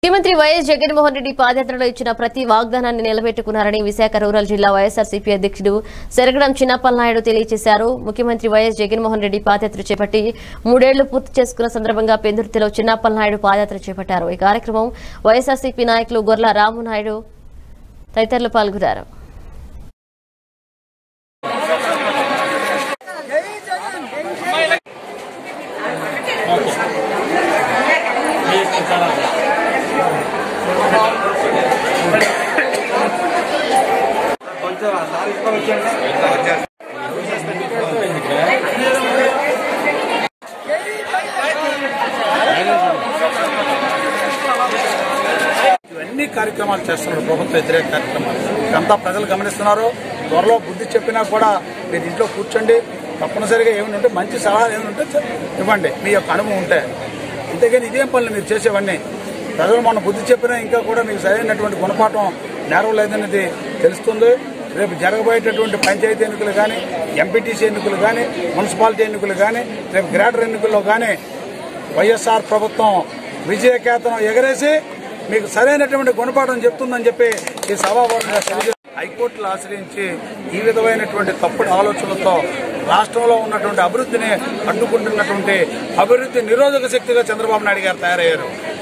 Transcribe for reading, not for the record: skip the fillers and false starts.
ముఖ్యమంత్రి వైఎస్ జగన్మోహన్ రెడ్డి పాదయాత్రలో ఇచ్చిన ప్రతి వాగ్దానాన్ని నిలబెట్టుకున్నారని విశాఖ రూరల్ జిల్లా వైఎస్ఆర్సీపీ అధ్యక్షుడు శరగడం చిన్నప్పలనాయుడు తెలియజేశారు. ముఖ్యమంత్రి వైఎస్ జగన్మోహన్ రెడ్డి పాదయాత్ర చేపట్టి 3 ఏళ్లు పూర్తి చేసుకున్న సందర్భంగా పెందుర్తిలో చిన్నప్పలనాయుడు పాదయాత్ర చేపట్టారు. ఈ కార్యక్రమం వైఎస్ఆర్సీపీ నాయకులు గొర్ల రామునాయుడు తదితరులు పాల్గొన్నారు. ఇవన్నీ కార్యక్రమాలు చేస్తున్నారు. ప్రభుత్వ వ్యతిరేక కార్యక్రమాలు అంతా ప్రజలు గమనిస్తున్నారు. త్వరలో బుద్ధి చెప్పినా కూడా మీరు ఇంట్లో కూర్చోండి. తప్పనిసరిగా ఏమైనా ఉంటే మంచి సలహా ఏమైనా ఉంటే ఇవ్వండి, మీ యొక్క అనుభవం ఉంటే. అంతేగాని ఇదేం పనులు మీరు చేసేవన్నీ ప్రజలు మొన్న బుద్ధి చెప్పినా ఇంకా కూడా మీకు సరైనటువంటి గుణపాఠం నేరవలేదనేది తెలుస్తుంది. రేపు జరగబోయేటటువంటి పంచాయతీ ఎన్నికలు కానీ, ఎంపీటీసీ ఎన్నికలు కానీ, మున్సిపాలిటీ ఎన్నికలు కానీ, రేపు గ్రేటర్ ఎన్నికల్లో కానీ వైఎస్ఆర్ ప్రభుత్వం విజయకేతనం ఎగరేసి మీకు సరైనటువంటి గుణపాఠం చెప్తుందని చెప్పి ఈ సభాపూర్వకంగా తెలియజేస్తారు. హైకోర్టులు ఆశ్రయించి ఈ విధమైనటువంటి తప్పుడు ఆలోచనలతో రాష్ట్రంలో ఉన్నటువంటి అభివృద్ధిని అడ్డుకుంటున్నటువంటి అభివృద్ధి నిరోధక శక్తిగా చంద్రబాబు నాయుడు గారు తయారయ్యారు.